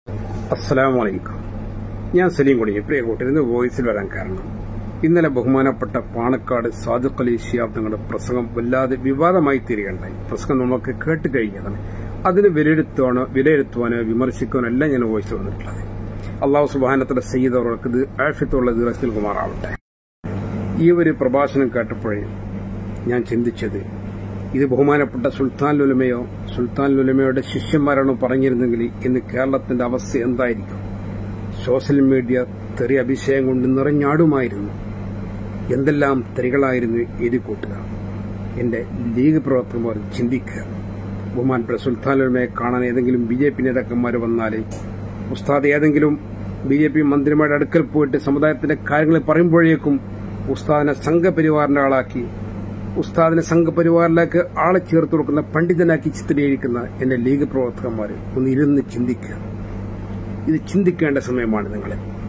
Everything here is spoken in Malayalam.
അസ്സലാമു അലൈക്കും. ഞാൻ സലീം കൊടിഞ്ഞി. പ്രിയ കൂട്ടരുന്ന് വോയിസിൽ വരാൻ കാരണം ഇന്നലെ ബഹുമാനപ്പെട്ട പാണക്കാട് സാദിഖ് അലി ശിഹാബ് തങ്ങളുടെ പ്രസംഗം വല്ലാതെ വിവാദമായി തീരുകയുണ്ടായി. പ്രസംഗം നമുക്ക് കേട്ട് കഴിഞ്ഞതാണ്. അതിന് വിലയിരുത്തുവാനോ വിമർശിക്കാനോ എല്ലാം ഞാൻ വോയിസ് വന്നിട്ടുള്ളത്. അള്ളാഹു സുബ്ഹാനഹു സയ്യിദ് അവർക്ക് ഇത് ആഫിയത്തുള്ള ദീർഘത്തിൽ കുമാറാവട്ടെ. ഈ ഒരു പ്രഭാഷണം കേട്ടപ്പോഴേ ഞാൻ ചിന്തിച്ചത്, ഇത് ബഹുമാനപ്പെട്ട സുൽത്താൻ ഉലമയുടെ ശിഷ്യന്മാരാണോ പറഞ്ഞിരുന്നെങ്കിൽ ഇന്ന് കേരളത്തിന്റെ അവസ്ഥ എന്തായിരിക്കും? സോഷ്യൽ മീഡിയ തെറി അഭിഷേകം കൊണ്ട് നിറഞ്ഞാടുമായിരുന്നു. എന്തെല്ലാം തെറികളായിരുന്നു എഴുതി കൂട്ടുക. എന്റെ ലീഗ് പ്രവർത്തകന്മാർ ചിന്തിക്കുക. ബഹുമാനപ്പെട്ട സുൽത്താൻ ഉലമയെ കാണാൻ ഏതെങ്കിലും BJP നേതാക്കന്മാർ വന്നാൽ ഉസ്താദ് ഏതെങ്കിലും BJP മന്ത്രിമാരുടെ അടുക്കൽ പോയിട്ട് സമുദായത്തിന്റെ കാര്യങ്ങൾ പറയുമ്പോഴേക്കും ഉസ്താദിനെ സംഘപരിവാറിന്റെ ആളാക്കി, ഉസ്താദിനെ സംഘപരിവാറിലേക്ക് ആളെ ചേർത്ത് കൊടുക്കുന്ന പണ്ഡിതനാക്കി ചിത്രീകരിക്കുന്ന എന്റെ ലീഗ് പ്രവർത്തകന്മാർ ഒന്ന് ഇരുന്ന് ചിന്തിക്കുക. ഇത് ചിന്തിക്കേണ്ട സമയമാണ് നിങ്ങളെ.